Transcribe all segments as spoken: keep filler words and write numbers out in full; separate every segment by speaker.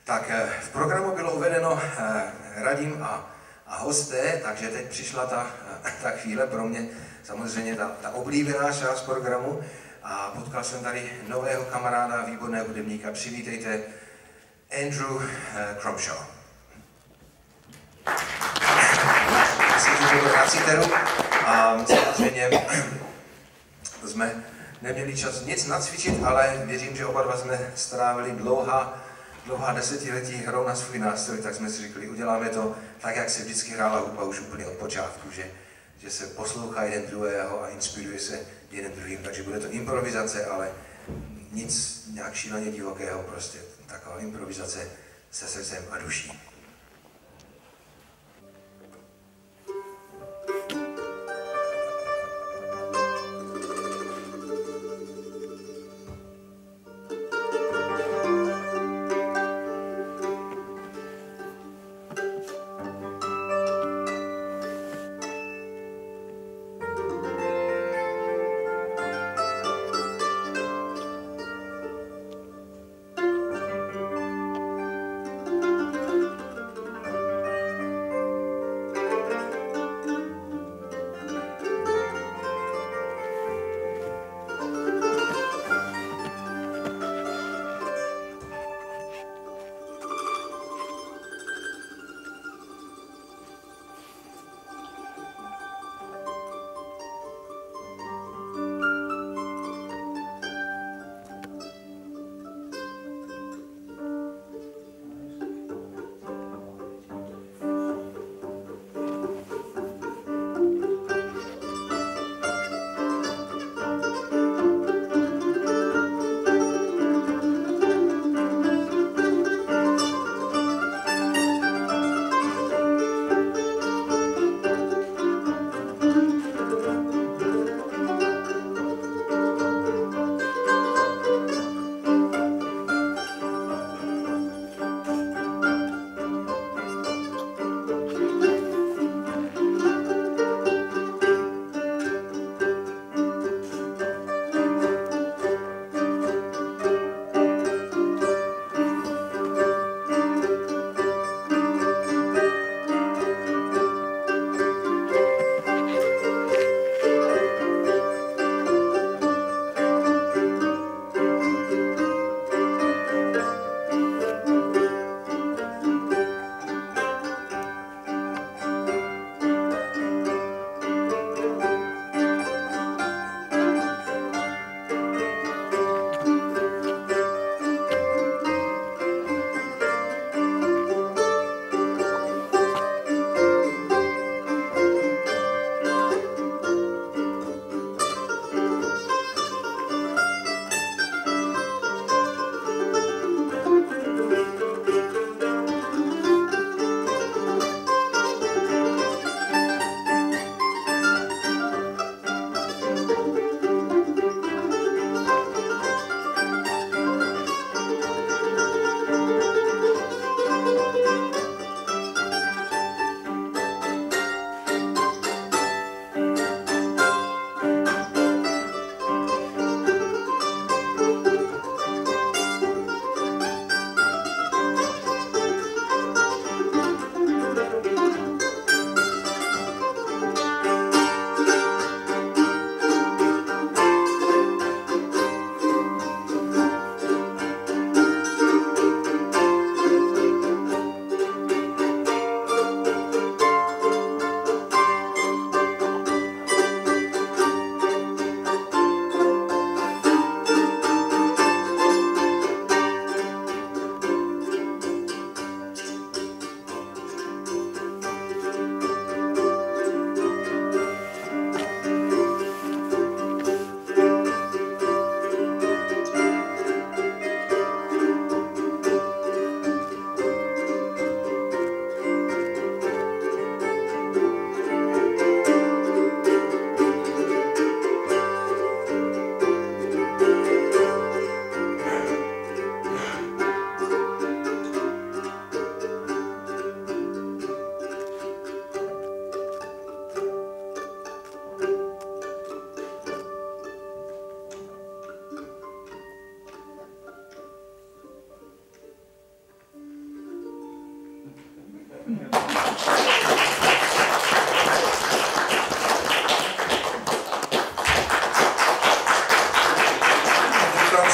Speaker 1: Tak v programu bylo uvedeno Radim a, a hosté, takže teď přišla ta, ta chvíle pro mě, samozřejmě ta, ta oblíbená část programu. A potkal jsem tady nového kamaráda, výborného hudebníka. Přivítejte Andrew uh, Crumshaw. Myslím, že to bylo na citeru. A samozřejmě jsme neměli čas nic nacvičit, ale věřím, že oba dva jsme strávili dlouhá, dlouhá desetiletí hrou na svůj nástroj, tak jsme si řekli, uděláme to tak, jak se vždycky hrála hudba už úplně od počátku, že, že se poslouchá jeden druhého a inspiruje se jeden druhým, takže bude to improvizace, ale nic nějak šíleně divokého, prostě taková improvizace se srdcem a duší.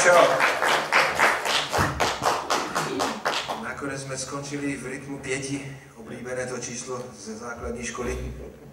Speaker 1: Pášo. Nakonec jsme skončili v rytmu pěti, oblíbené to číslo ze základní školy.